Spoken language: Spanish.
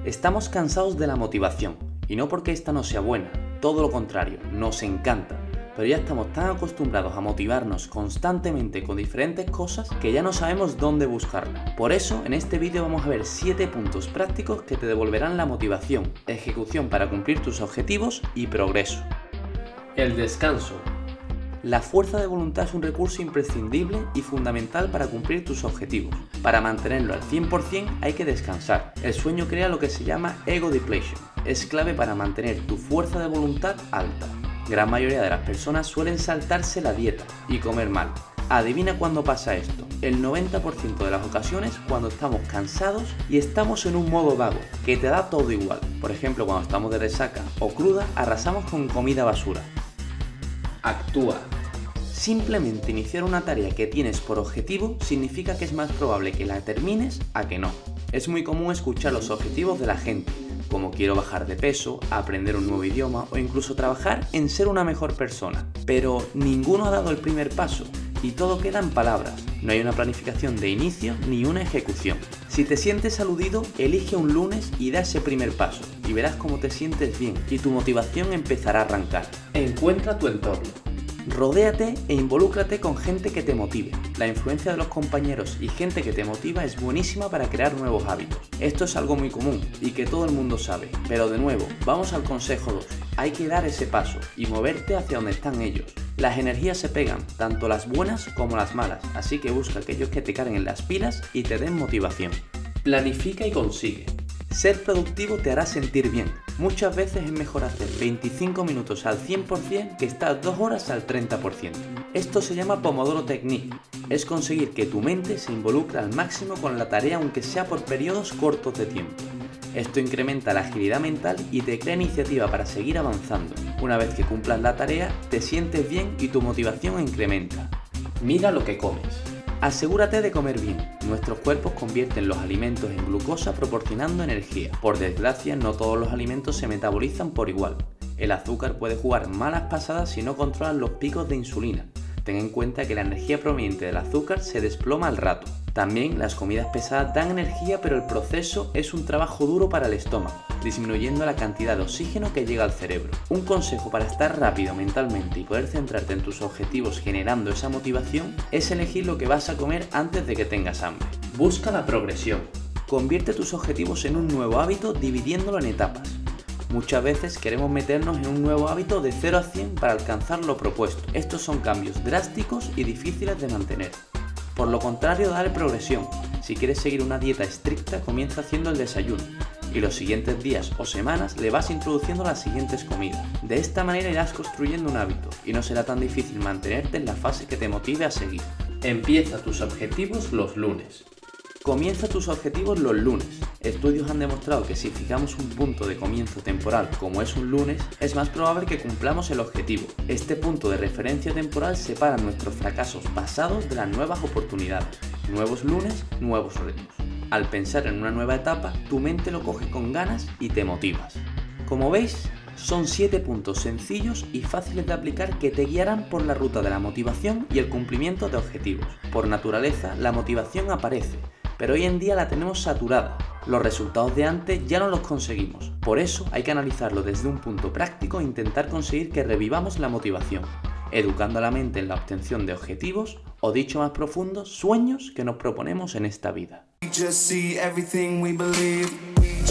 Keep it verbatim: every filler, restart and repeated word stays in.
Estamos cansados de la motivación, y no porque esta no sea buena, todo lo contrario, nos encanta, pero ya estamos tan acostumbrados a motivarnos constantemente con diferentes cosas que ya no sabemos dónde buscarla. Por eso, en este vídeo vamos a ver siete puntos prácticos que te devolverán la motivación, ejecución para cumplir tus objetivos y progreso. El descanso. La fuerza de voluntad es un recurso imprescindible y fundamental para cumplir tus objetivos. Para mantenerlo al cien por cien hay que descansar. El sueño crea lo que se llama ego depletion. Es clave para mantener tu fuerza de voluntad alta. Gran mayoría de las personas suelen saltarse la dieta y comer mal. Adivina cuándo pasa esto. El noventa por ciento de las ocasiones cuando estamos cansados y estamos en un modo vago, que te da todo igual. Por ejemplo, cuando estamos de resaca o cruda, arrasamos con comida basura. Actúa. Simplemente iniciar una tarea que tienes por objetivo significa que es más probable que la termines a que no. Es muy común escuchar los objetivos de la gente, como quiero bajar de peso, aprender un nuevo idioma o incluso trabajar en ser una mejor persona. Pero ninguno ha dado el primer paso y todo queda en palabras. No hay una planificación de inicio ni una ejecución. Si te sientes aludido, elige un lunes y da ese primer paso y verás cómo te sientes bien y tu motivación empezará a arrancar. Encuentra tu entorno. Rodéate e involúcrate con gente que te motive. La influencia de los compañeros y gente que te motiva es buenísima para crear nuevos hábitos. Esto es algo muy común y que todo el mundo sabe. Pero de nuevo, vamos al consejo dos. Hay que dar ese paso y moverte hacia donde están ellos. Las energías se pegan, tanto las buenas como las malas, así que busca aquellos que te carguen las pilas y te den motivación. Planifica y consigue. Ser productivo te hará sentir bien. Muchas veces es mejor hacer veinticinco minutos al cien por cien que estar dos horas al treinta por ciento. Esto se llama Pomodoro Technique. Es conseguir que tu mente se involucre al máximo con la tarea aunque sea por periodos cortos de tiempo. Esto incrementa la agilidad mental y te crea iniciativa para seguir avanzando. Una vez que cumplas la tarea, te sientes bien y tu motivación incrementa. Mira lo que comes. Asegúrate de comer bien. Nuestros cuerpos convierten los alimentos en glucosa proporcionando energía. Por desgracia, no todos los alimentos se metabolizan por igual. El azúcar puede jugar malas pasadas si no controlas los picos de insulina. Ten en cuenta que la energía proveniente del azúcar se desploma al rato. También las comidas pesadas dan energía, pero el proceso es un trabajo duro para el estómago, disminuyendo la cantidad de oxígeno que llega al cerebro. Un consejo para estar rápido mentalmente y poder centrarte en tus objetivos generando esa motivación es elegir lo que vas a comer antes de que tengas hambre. Busca la progresión. Convierte tus objetivos en un nuevo hábito dividiéndolo en etapas. Muchas veces queremos meternos en un nuevo hábito de cero a cien para alcanzar lo propuesto. Estos son cambios drásticos y difíciles de mantener. Por lo contrario, dale progresión. Si quieres seguir una dieta estricta, comienza haciendo el desayuno y los siguientes días o semanas le vas introduciendo las siguientes comidas. De esta manera irás construyendo un hábito y no será tan difícil mantenerte en la fase que te motive a seguir. Empieza tus objetivos los lunes. Comienza tus objetivos los lunes. Estudios han demostrado que si fijamos un punto de comienzo temporal como es un lunes, es más probable que cumplamos el objetivo. Este punto de referencia temporal separa nuestros fracasos pasados de las nuevas oportunidades. Nuevos lunes, nuevos retos. Al pensar en una nueva etapa, tu mente lo coge con ganas y te motivas. Como veis, son siete puntos sencillos y fáciles de aplicar que te guiarán por la ruta de la motivación y el cumplimiento de objetivos. Por naturaleza, la motivación aparece, pero hoy en día la tenemos saturada. Los resultados de antes ya no los conseguimos. Por eso hay que analizarlo desde un punto práctico e intentar conseguir que revivamos la motivación, educando a la mente en la obtención de objetivos o, dicho más profundo, sueños que nos proponemos en esta vida.